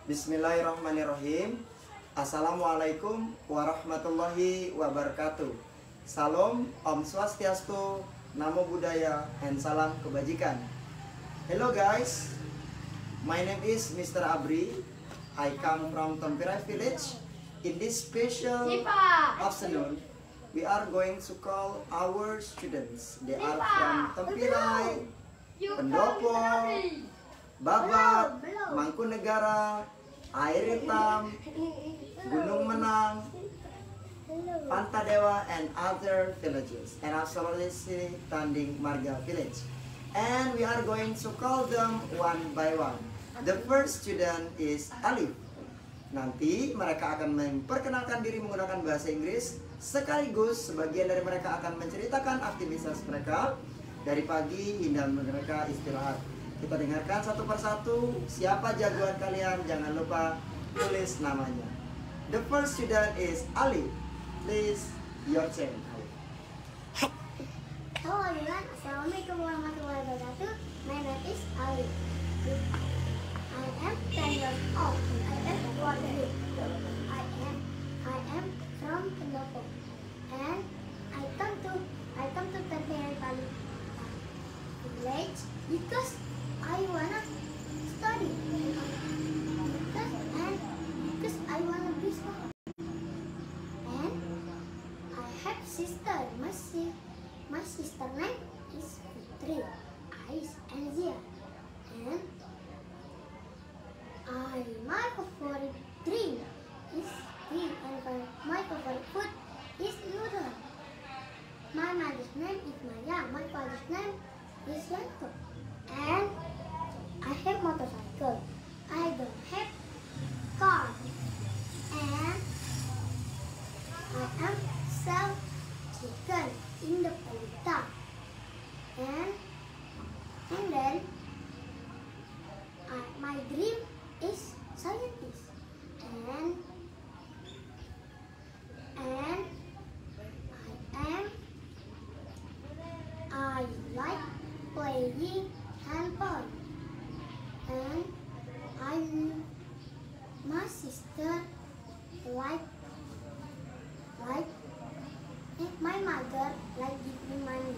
Bismillahirrahmanirrahim. Assalamualaikum warahmatullahi wabarakatuh. Salam, Om Swastiastu, Namo Buddhaya, and salam kebajikan. Hello guys, my name is Mr. Abri. I come from Tempirai village. In this special afternoon, we are going to call our students. They are from Tempirai, Pendopo, Babat, Mangkunegara, Air Hitam, Gunung Menang, Pantadewa, and other villages, and absolutely Tanding Marga village. And we are going to call them one by one. The first student is Alif. Nanti mereka akan memperkenalkan diri menggunakan bahasa Inggris, sekaligus sebagian dari mereka akan menceritakan aktivitas mereka dari pagi hingga mereka istirahat. Kita dengarkan satu persatu. Siapa jagoan kalian? Jangan lupa tulis namanya. The first student is Ali. Please, your turn. Hello everyone, Assalamualaikum warahmatullahi wabarakatuh. My name is Ali. I am 10 years old. I am working. I am from Pendopo, and I come to Tempirai village because I wanna study because I wanna be smart. And I have sister. My sister name is Fitri, Ais, and Zia. And my favorite drink is tea, and my favorite food is noodle. My mother's name is Maya. My father's name is Yanto. And I have motorcycle. I don't have car. And I am sell chicken in the pelita. And then my dream is scientist. And I like playing handball. And my sister like my mother like give me money.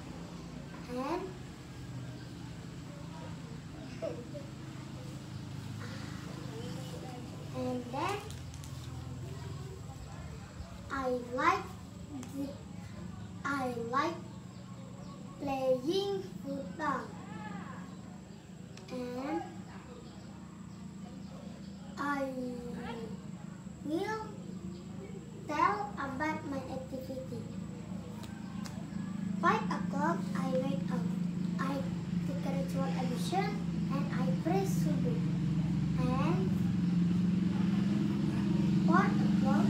And then I like playing football. And I will tell about my activity. 5 o'clock I wake up. I take a ritual ablution and I pray subuh. And 4 o'clock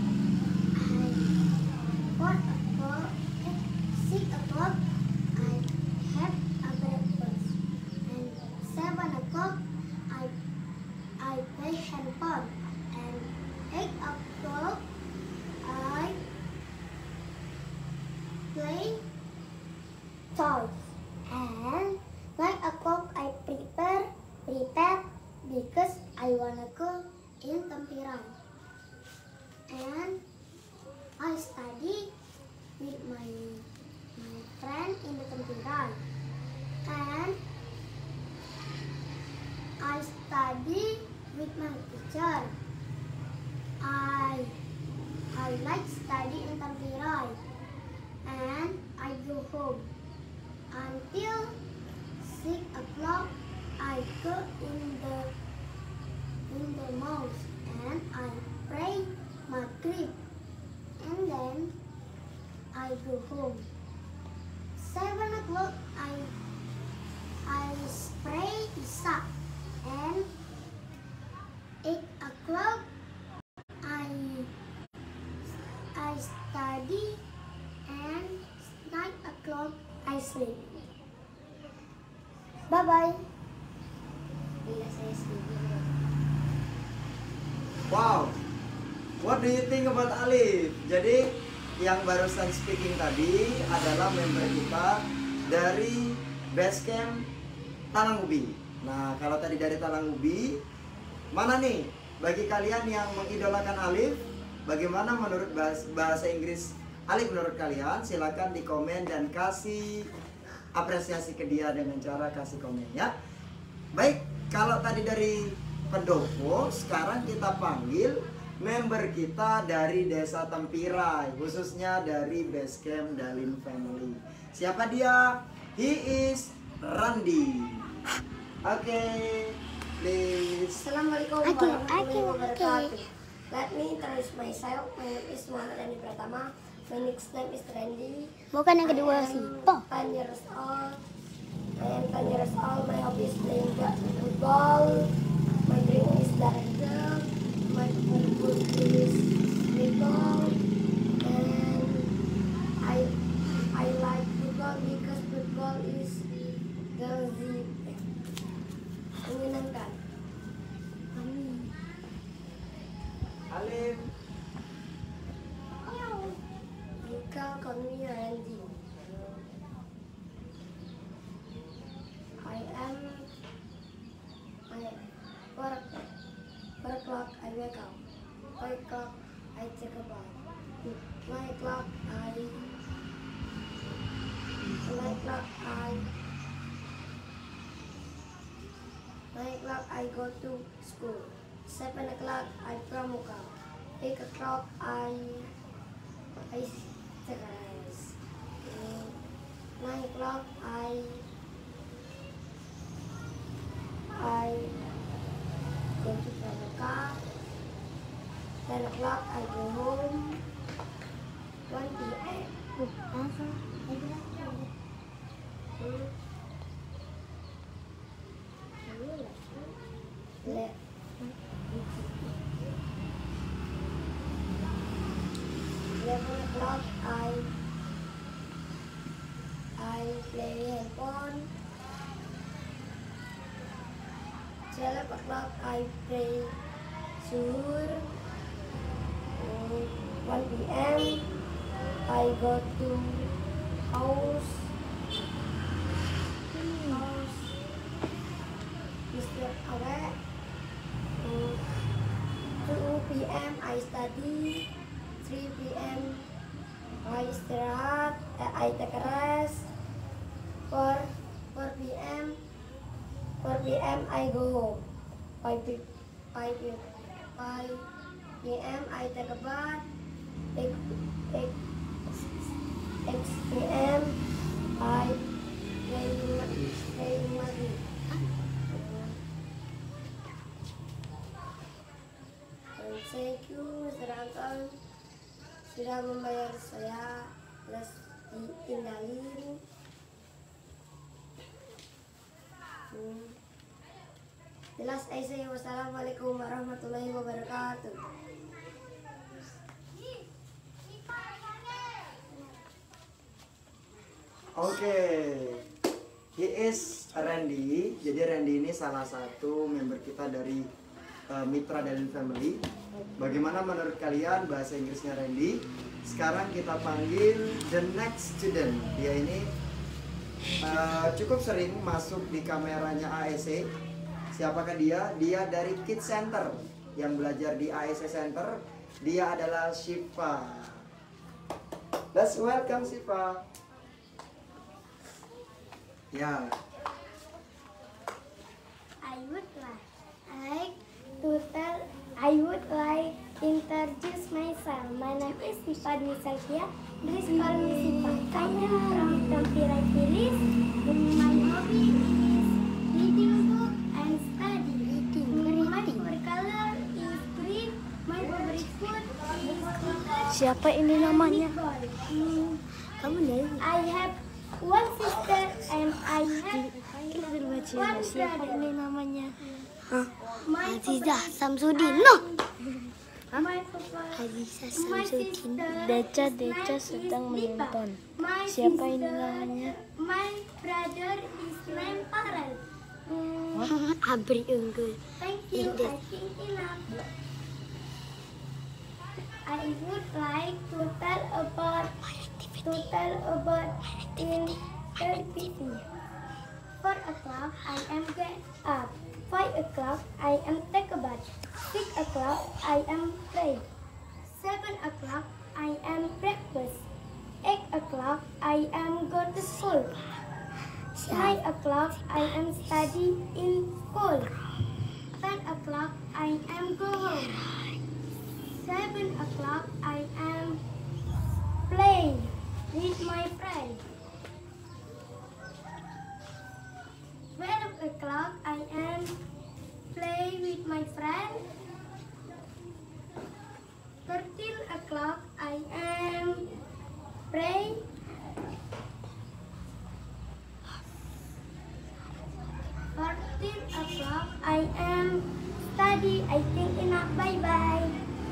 6 o'clock I have a breakfast. And 7 o'clock I play handball. And 8 o'clock I play toys. And 9 o'clock I prepare because I wanna go in Tempirai. And I study with my friend in the Tempirai. And I study with my teacher. I like study in Tempirai. And I go home until 6 o'clock. I go in the mosque and I pray Maghrib. And then I go home. 7 o'clock I pray Isya. And 8 o'clock I study. And 9 o'clock I sleep. Bye bye. Wow, what do you think about Alif? Jadi yang barusan speaking tadi adalah member kita dari Basecamp Talang Ubi. Nah, kalau tadi dari Talang Ubi, mana nih bagi kalian yang mengidolakan Alif, bagaimana menurut bahasa Inggris Alif menurut kalian? Silakan di komen dan kasih apresiasi ke dia dengan cara kasih komen ya. Baik, kalau tadi dari pendopo, sekarang kita panggil member kita dari Desa Tempirai, khususnya dari Basecamp Dalin Family. Siapa dia? He is Randy. Oke, please. Assalamualaikum warahmatullahi wabarakatuh. Let me introduce myself. My name is Muhammad Randy Pratama. My next name is Randy. Bukan yang kedua sih. 10 years old. I am 10 years old. My hobby is playing football. My dream is director. My purpose is football. And I like football because football is menyenangkan. Alif. You can call me Randy. I 4 o'clock I wake up. 5 o'clock I take a bath. 9 o'clock I go to school. 7 o'clock I pramuka. 8 o'clock I take a rest. 9 o'clock I go to pramuka. 10 o'clock I go home. 1 p.m. 11 o'clock I play handphone. 12 o'clock I play suhur. 1 p.m. I go to house Mr. Awe. 2 p.m. I study. 3 p.m. I istirahat. I take a rest. 4 p.m. I go home. 5 p.m. I take a bath. 8 p.m. I play Maghrib. Thank you Mr. Anton sudah membayar saya les di Indalin. Jelas saya. Wassalamualaikum warahmatullahi wabarakatuh. Oke, he is Randy. Jadi Randy ini salah satu member kita dari Mitra Dalin Family. Bagaimana menurut kalian bahasa Inggrisnya Randy? Sekarang kita panggil the next student. Dia ini cukup sering masuk di kameranya AEC. Siapakah dia? Dia dari Kids Center yang belajar di AEC Center. Dia adalah Shiva. Let's welcome Shiva. Ya. I would like introduce myself. My name is Shiva Dwi Salkia. Please call me Shiva. I am from Tempirai Village. My hobby is reading book and study. My favorite color is green. My favorite food is cricket. Siapa ini namanya? Kamu dari? I have one sister and I have Kita dulu baca. one Siapa brother. ini namanya? My Azizah Samsudin. No. My favorite. Azizah My Samsudin. sister Deca sedang menonton. My Siapa ini sister, namanya? My brother is named Farel. Abri unggul. Thank you. I think enough. I would like to tell about in activity. 4 o'clock I am get up. 5 o'clock I am take a bath. 6 o'clock, I am play. 7 o'clock, I am breakfast. 8 o'clock, I am go to school. 9 o'clock, I am study in school. 10 o'clock, I am go home. 7 o'clock, I am play with my friend. 12 o'clock, I am play with my friend. 13 o'clock, I am pray. 14 o'clock, I am study. I think enough. Bye bye.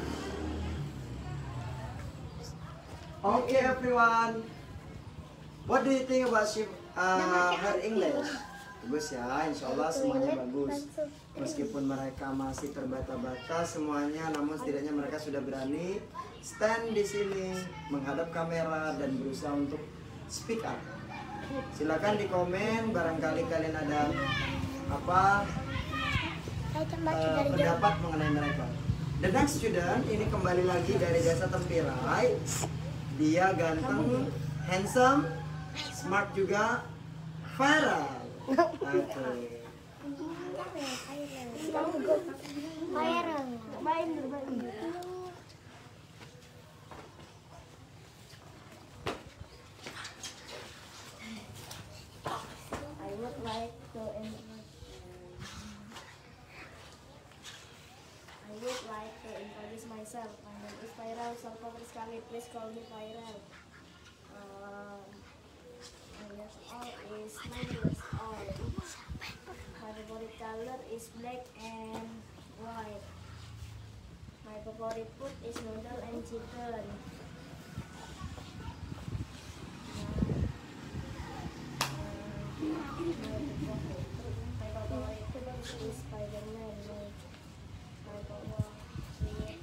Okay, everyone. What do you think about her English? Bagus ya, insya Allah semuanya bagus. Meskipun mereka masih terbata-bata semuanya, namun setidaknya mereka sudah berani stand di sini, menghadap kamera dan berusaha untuk speak up. Silakan di komen, barangkali kalian ada apa pendapat mengenai mereka. The next student ini kembali lagi dari Desa Tempirai. Dia ganteng, handsome, smart juga, viral. Okay. I would like to introduce myself. My name is Viral. Salva sekali, please call me Viral. My years old is 9 years old. My favorite color is black and white. My favorite food is noodle and chicken. My favorite food is Spider-Man. My favorite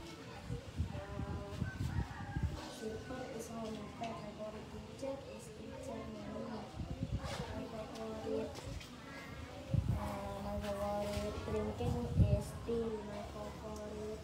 silver is home pet. My favorite teacher is teacher Mimi. My favorite drinking is tea. My favorite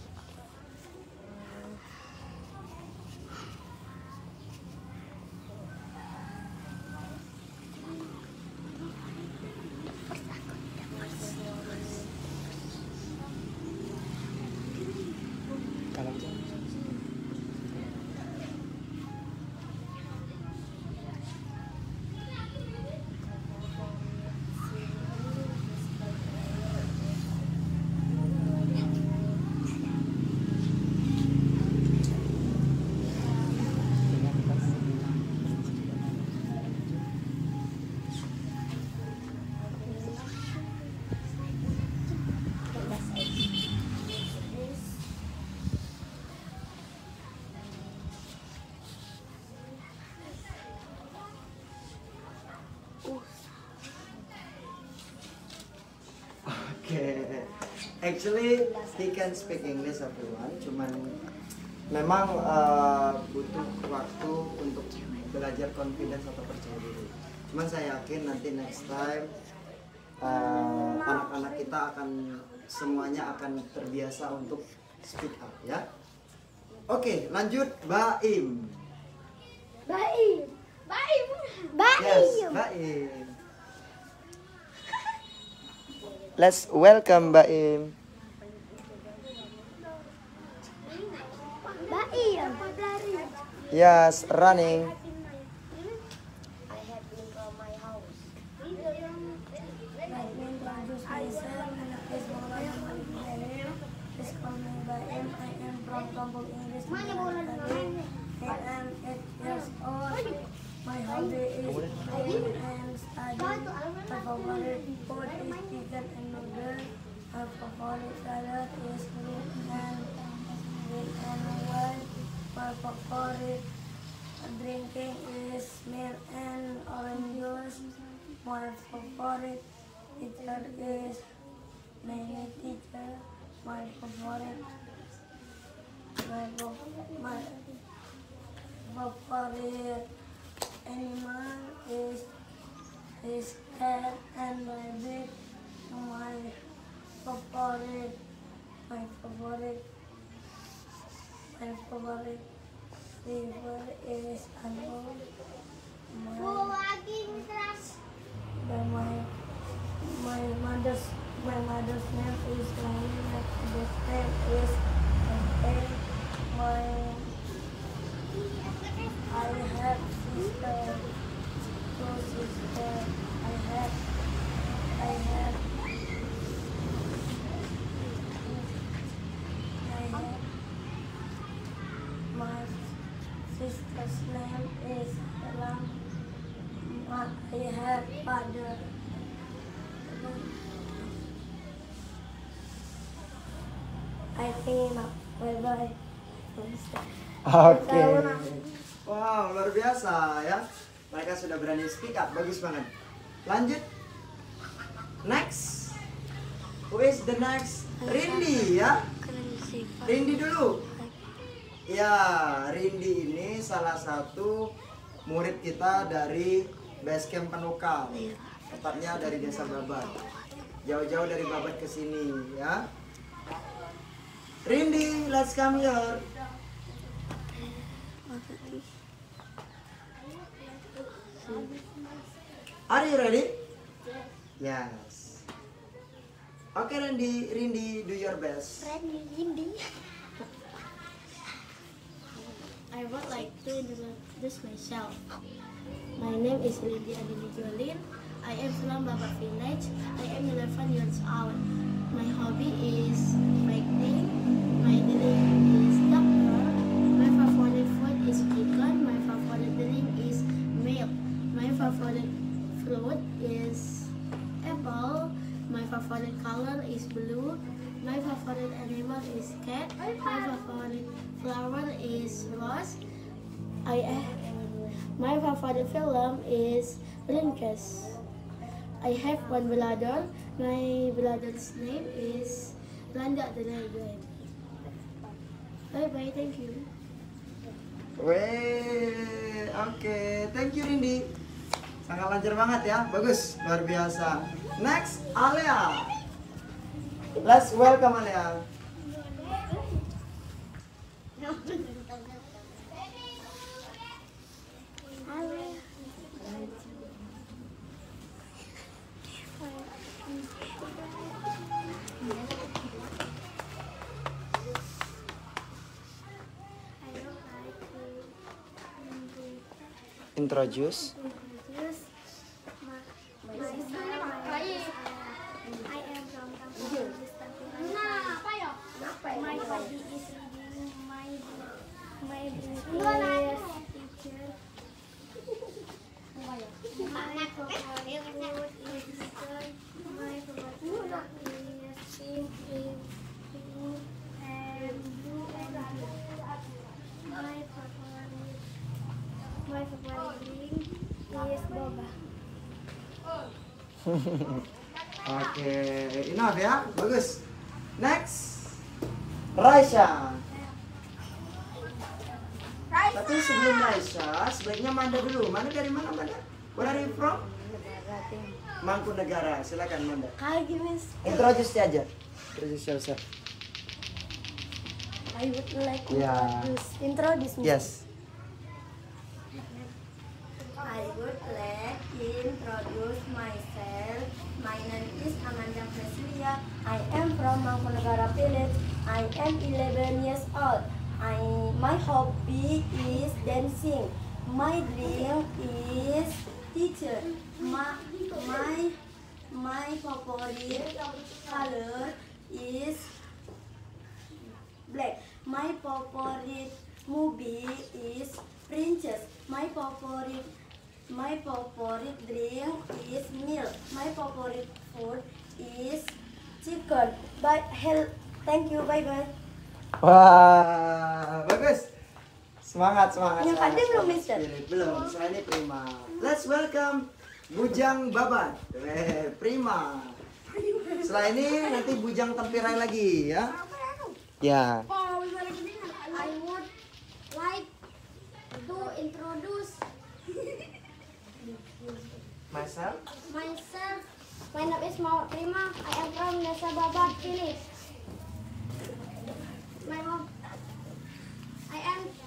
Okay. Actually, he can speak English, everyone. Cuman memang butuh waktu untuk belajar confidence atau percaya diri. Cuman saya yakin nanti next time anak-anak kita akan semuanya akan terbiasa untuk speak up ya. Oke, lanjut Baim. Baim. Yes, Baim. Let's welcome Baim. Baim. Yes, running. I have been from my house. Let me introduce myself. My name is Muhammad Ibrahim. Please call me Baim. I am from Kampung English. I am 8 years old. My hobby is playing and study. My favorite food is chicken and noodles. My favorite salad is green and white. My favorite drinking is milk and orange juice. My favorite teacher is many teacher. My favorite animal is cat and rabbit. My favorite river is unknown. My mother's name is Laila. Best friend is Ante. I have sister, two sisters. I have my sister's name is Elam. I have father. I think bye bye. Oke. Wow, luar biasa ya. Mereka sudah berani speak up, bagus banget. Lanjut. Next. Who is the next? Rindi ya. Rindi dulu. Ya, Rindi ini salah satu murid kita dari Basecamp Penukal. Tepatnya dari Desa Babat. Jauh-jauh dari Babat ke sini ya. Rindi, let's come here. Are you ready? Yes. Okay, Rindi, do your best. I would like to introduce myself. My name is Lydia Adini Jolin. I am from Babat Village. I am 11 years old. My hobby is painting. My dream is doctor. My favorite food is chicken. My favorite drink is milk. My favorite fruit is apple. My favorite color is blue. My favorite animal is cat. My favorite flower is rose. My favorite film is Princess. I have one brother. My brother's name is Randa Dragon. Bye bye, thank you. Weh, oke, thank you Rindi. Sangat lancar banget ya, bagus, luar biasa. Next, Alia. Let's welcome Alia. Introduce. My hobby is reading. My dream is teacher. My favorite food is chicken. My favorite color is pink and blue and green. My favorite drink is boba. Oke, enough ya, bagus. Next, Raisya. Tapi sebelum Raisya, sebaiknya Manda dulu. Manda dari mana, Manda? Where are you from? Mangkunegara. Silakan Manda. Hi, Miss. Introduce aja. Introduce yourself. I would like to Yeah. introduce me. Yes. I would like to introduce myself. My name is Amanda Preslia. I am from Mangkunegara Village. I am 11 years old. My hobby is dancing. My dream is teacher. My favorite color is black. My favorite movie is Princess. My favorite drink is milk. My favorite food is chicken. Thank you. Bye bye. Wah, bagus. Semangat. Yang tadi belum, Mister? Belum, saya ini Prima. Let's welcome Bujang Babat. Prima. Setelah ini nanti Bujang Tempirai lagi ya. Ya. I would like to introduce Myself. myself. My name is Mawar Prima. I am from Desa Babat Village. I am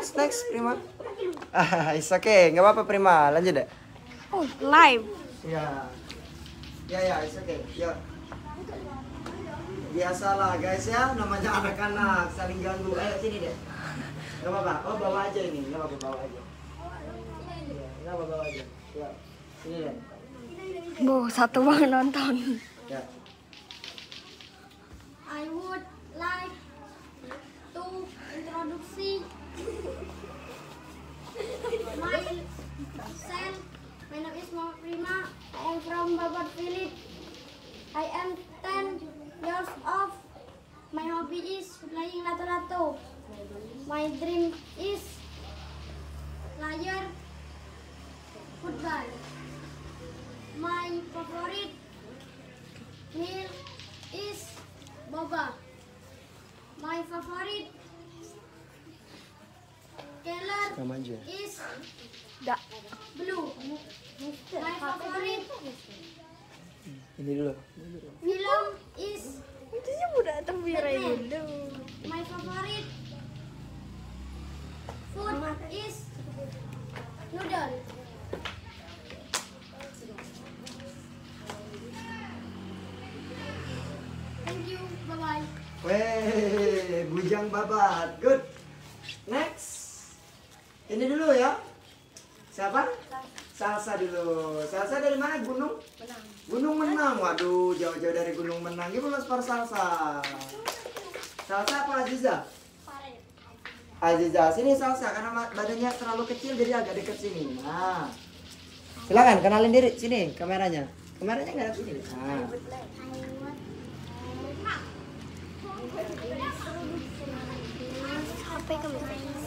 next Prima. It's okay, nggak apa-apa Prima, lanjut deh. Oh, live. Ya, it's okay. Ya. Biasalah guys ya, namanya anak-anak saling ganggu. Ayo sini deh. Nggak apa-apa. Oh bawa aja ini, nggak apa-apa bawa aja. Ya, nggak apa-apa bawa aja. Ya, sini deh. Bu, satu bang nonton. Ya. I would like to introduce myself. My name is Mama Prima. I am from Babat Village. I am 10 years old. My hobby is playing lato-lato. My dream is player football. My favorite meal is boba. My favorite color Sama aja. is Da. blue. My favorite Ini dulu. film is Itu sih udah tembirai dulu. my favorite food is noodle. Thank you. Bye bye. Weh, bujang babat. Good. Next. Ini dulu ya. Siapa? Salsa dulu. Salsa dari mana? Gunung? Gunung Menang. Waduh, jauh-jauh dari Gunung Menang. Gimana sport salsa? Salsa apa Aziza? Aziza, sini salsa karena badannya terlalu kecil jadi agak dekat sini. Nah. Silakan kenalin diri sini kameranya. Kameranya nggak ada sini. Nah. Sampai ke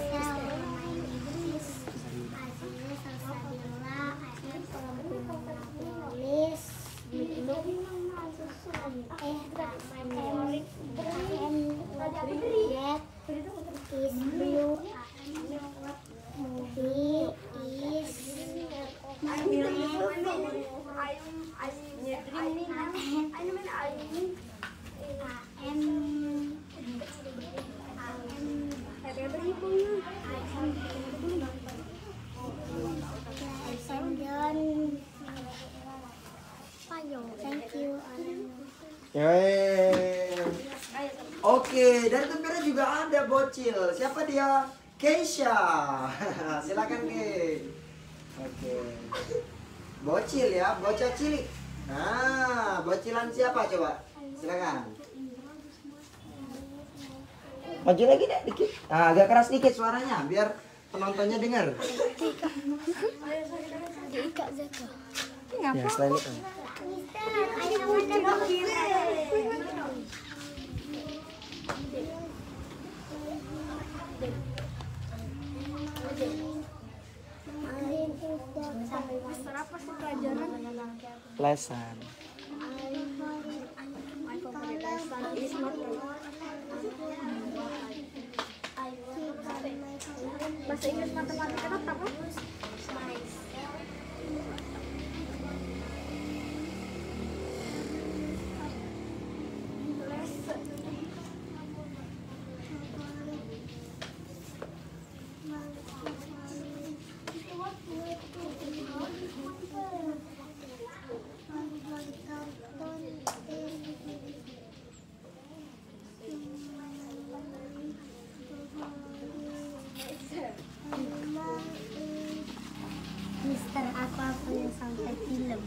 Thank you. Oke, dari Tempera juga ada bocil. Siapa dia? Keisha. Silakan Ke. Oke. Bocil ya, bocah cilik. Nah, bocilan siapa coba? Silakan. Maju lagi deh dikit. Nah, agak keras dikit suaranya biar penontonnya dengar. Ya, selain itu. Lesan. Bahasa Inggris matematika apa? Mister, aku apa yang sampai film?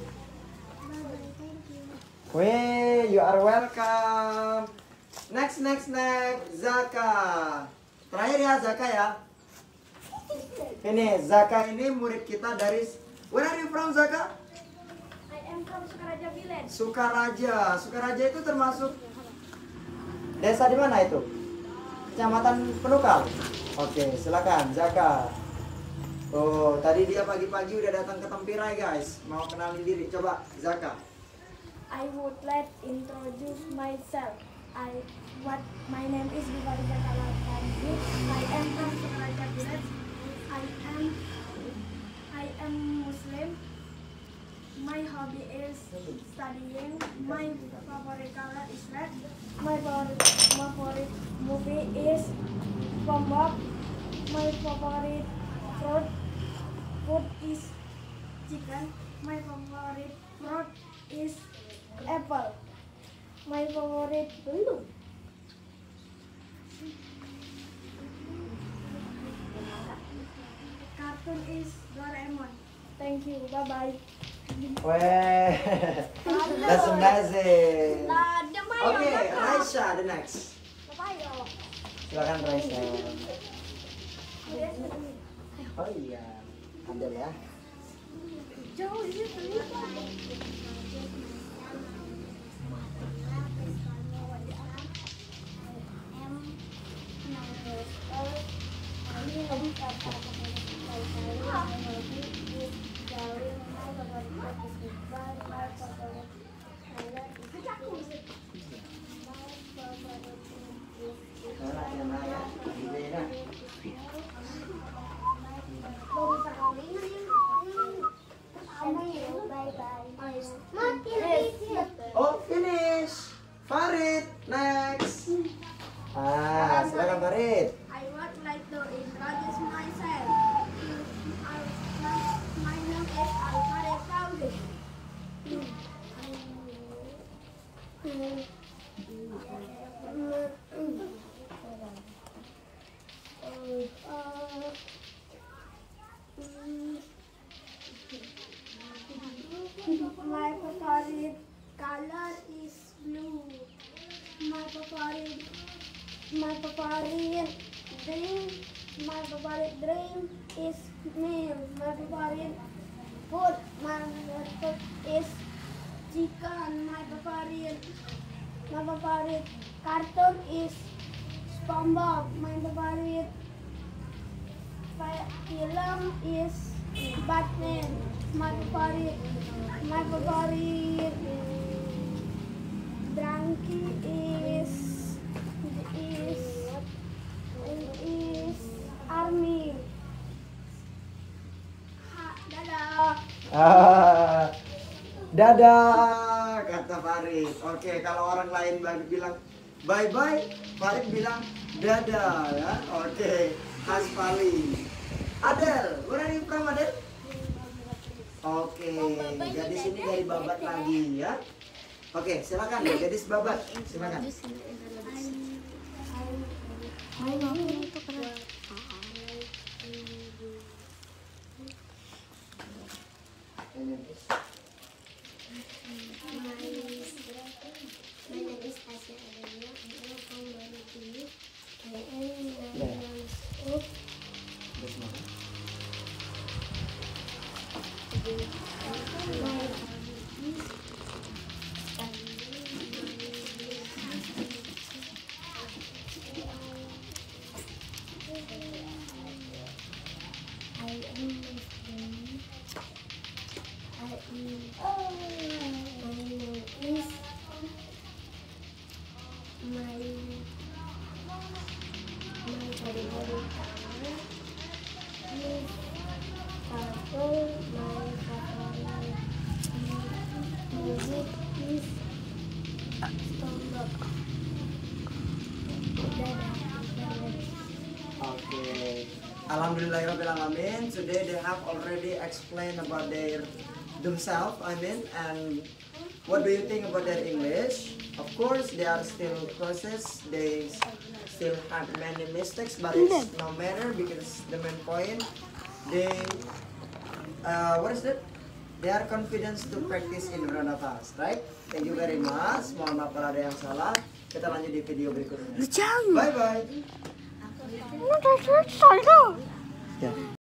Weh, you are welcome. Next, Zaka. Terakhir ya Zaka ya. Ini Zaka ini murid kita dari. Where are you from Zaka? I am from Sukaraja Village. Sukaraja itu termasuk desa di mana itu? Kecamatan Penukal. Oke, silakan Zaka. Oh, tadi dia pagi-pagi udah datang ke Tempirai guys. Mau kenalin diri, coba Zaka. I would like introduce myself. My name is Vivarija Kalakanji. I am from Sukaraja Village. I am Muslim. My hobby is studying. My favorite color is red. My favorite movie is SpongeBob. My favorite food is chicken. My favorite fruit is apple. My favorite balloon. Cartoon is Doraemon. Thank you. Bye bye. Weh, that's amazing. Okay, Raisya, the next. Silakan Raisya. Oh iya, Adel ya. Jauh itu. Oh, finish. Farid, next. Silakan Farid. I would like to introduce myself. My name is Alfarid Taufik. My favorite color is blue. My favorite dream is meal. My favorite food is chicken. My favorite cartoon is SpongeBob. My favorite film is Batman. My favorite donkey is army. Dadah. Dadah, kata Farid. Oke, kalau orang lain bilang bye bye, Farid bilang dadah ya. Oke, Hasfali. Adel, where are you from, Adel? Oke, gadis ini dari Babat lagi ya. Oke, silakan gadis Babat, silakan. Alhamdulillahirrahmanirrahim. Today they have already explained about themselves, and what do you think about their English? Of course, they are still process. They still have many mistakes, but it's no matter because the main point they what is that? They are confident to practice in front of us, right? Thank you very much. Mohon maaf kalau ada yang salah. Kita lanjut di video berikutnya. Bye bye.